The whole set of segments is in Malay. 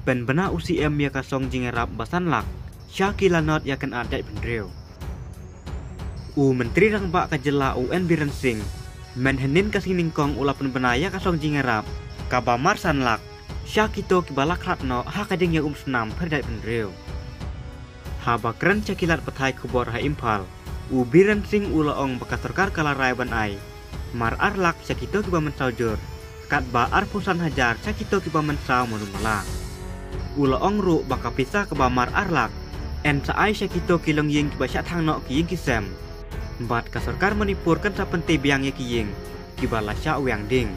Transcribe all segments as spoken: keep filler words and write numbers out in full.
เป็นบรรณาอุซีเอ็มยากระทรงจิงรับบัสันหลักชากิลานอดยากันอาจได้เป็นเร็วอูMenteri Rang Bak Kajela U N Biren Singh menhenin kasing ningkong ula penbenaya kasong jing Arab kabamar sanlak syakito kibalak ratno hakading yang umsnam perdai penrew habakran cakilat petai kubor ha impal U Biren Singh ula ong bakasorkar kalarai ban ai mar arlak syakito kiba mensaujur kat ba arpusan hajar syakito kiba mensau manumalang ula ong ru bakapisa kabamar arlak en saai syakito kilong ying kiba syak thang no kiying kisem Bat kasorkar Manipur kan sa pente biang ya kiying kibala sya wiang ding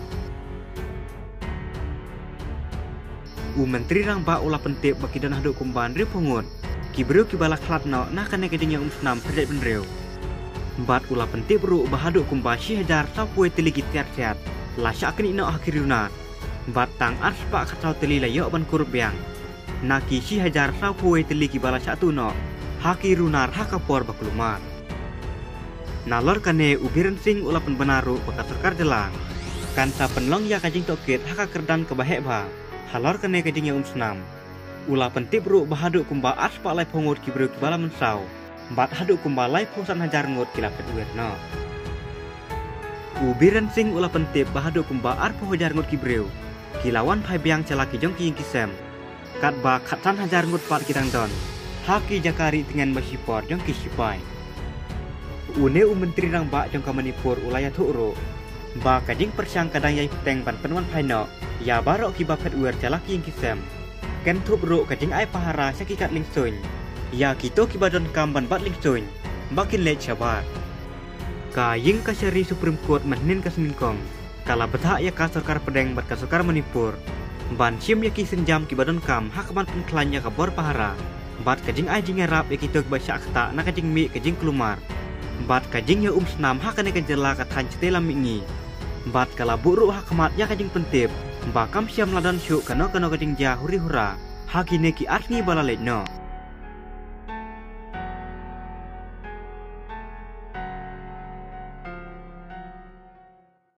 U Menteri Rang Bak ula pente bakidan haduk kumban ri pungut kibrew kibala klatno na kane keding yang umsnam perdai benrew Bat ula pente bru bahaduk kumba si hajar sapue teligi tiat-tiat la sya kini no akhiruna Bat tang ars pak katau teli layo ban kurbiang naki si hajar sapue teligi bala sya tuno hakirunar hakapor baklumar Nalor kane U Biren Singh ula penbenaru baka serkar jelang kan sa penlong ya kajing toket haka kerdan kebahek ba halor kane kajing ya umsnam ula pentip ru bahaduk kumba aspa lai pongut kibrew kibala mensau bat haduk kumba lai pusan hajar ngut kilapet werno U Biren Singh ula pentip bahaduk kumba arpo hajar ngut kibrew kilawan pai biang celaki jong kiying kisem kat ba khatan hajar ngut pat kitang don haki jakari dengan masipor jong kisipai Une U Menteri Rang Bak jong ka Manipur ulaya thukro ba kajing persyang kadang yai peteng ban penwan phaino ya barok kiba phet wer jalaki ing kisem ken thup ro kajing ai pahara sakikat lingsoin ya kito kiba don kam ban bat lingsoin bakin le chabar ka ying ka syari Supreme Court menhin ka semingkong kala betha ya ka sarkar pedeng bat ka sarkar Manipur ban sim ya ki senjam kiba don kam hakman penklanya ka bor pahara bat kajing ai jing rap ya kito kiba syakta na kajing mi kajing kelumar Bat kajing ya umsnam hakane kajela katan cetela mingi Bat kala buru hakmat ya kajing pentip bakam siam ladan syuk kano kano kajing ja huri hura hakine ki arni balalekno